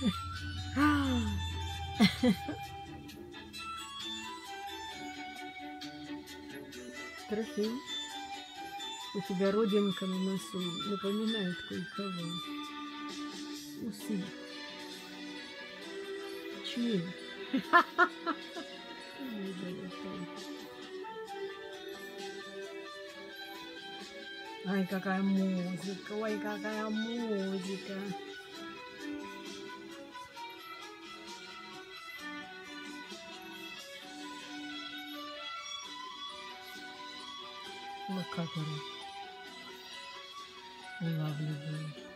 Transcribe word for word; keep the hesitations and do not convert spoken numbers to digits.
Трофим, у тебя родинка на носу напоминает кое-кого. Усы. Чьи? Ой, золотой. Ай, какая музыка, ой, какая музыка. Локаторы улавливают.